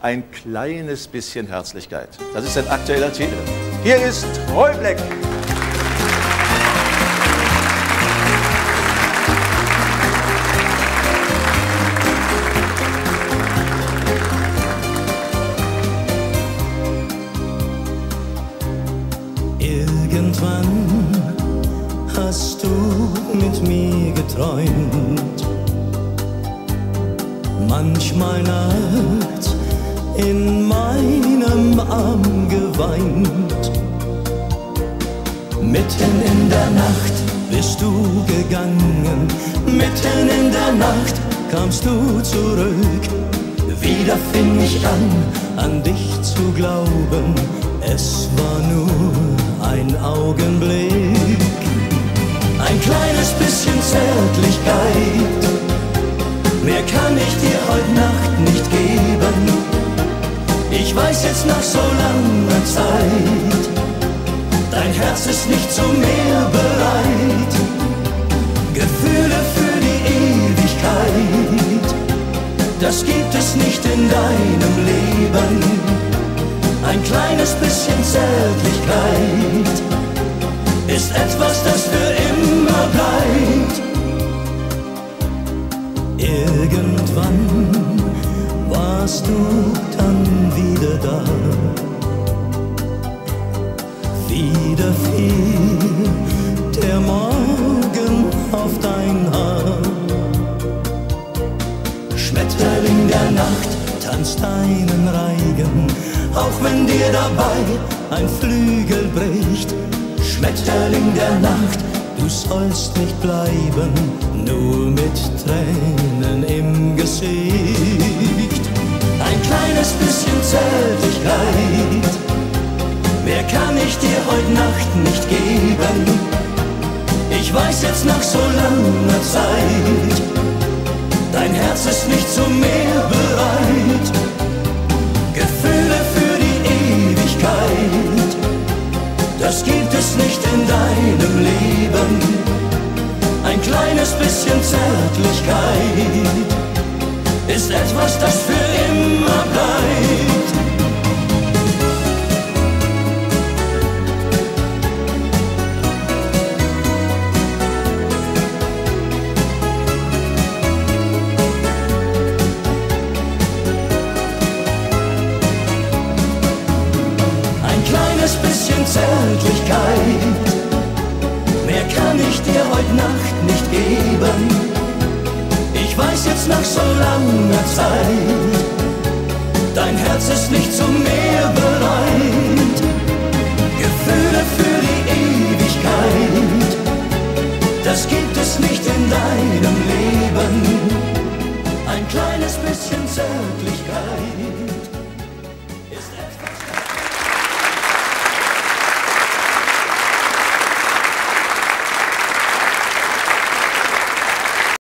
ein kleines bisschen Herzlichkeit. Das ist ein aktueller Titel. Hier ist Roy Black. Irgendwann hast du mit mir geträumt, manchmal nachts in meinem Arm geweint. Mitten in der Nacht bist du gegangen, mitten in der Nacht kamst du zurück. Wieder fing ich an dich zu glauben, es war nur ein Augenblick. Ein kleines bisschen Zärtlichkeit, mehr kann ich dir heute Nacht nicht geben. Ich weiß jetzt nach so langer Zeit, dein Herz ist nicht zu mehr bereit. Gefühle für die Ewigkeit, das gibt es nicht in deinem Leben. Ein kleines bisschen Zärtlichkeit ist etwas, das für immer bleibt. Irgendwann warst du dann wieder da, wieder fiel der Morgen auf dein Haar. Schmetterling der Nacht tanzt einen Reigen, auch wenn dir dabei ein Flügel bricht. Schmetterling der Nacht, du sollst nicht bleiben, nur mit Tränen im Gesicht. Ein kleines bisschen Zärtlichkeit, mehr kann ich dir heute Nacht nicht geben. Ich weiß jetzt nach so langer Zeit, dein Herz ist nicht zu mehr bereit. Gefühle für die Ewigkeit, das gibt es nicht in deinem Leben. Ein kleines bisschen Zärtlichkeit ist etwas, das für immer bleibt. Bisschen Zärtlichkeit, mehr kann ich dir heute Nacht nicht geben. Ich weiß jetzt nach so langer Zeit, dein Herz ist nicht zu mehr bereit. Gefühle für die Ewigkeit, das gibt es nicht in deinem Leben. Ein kleines bisschen Zärtlichkeit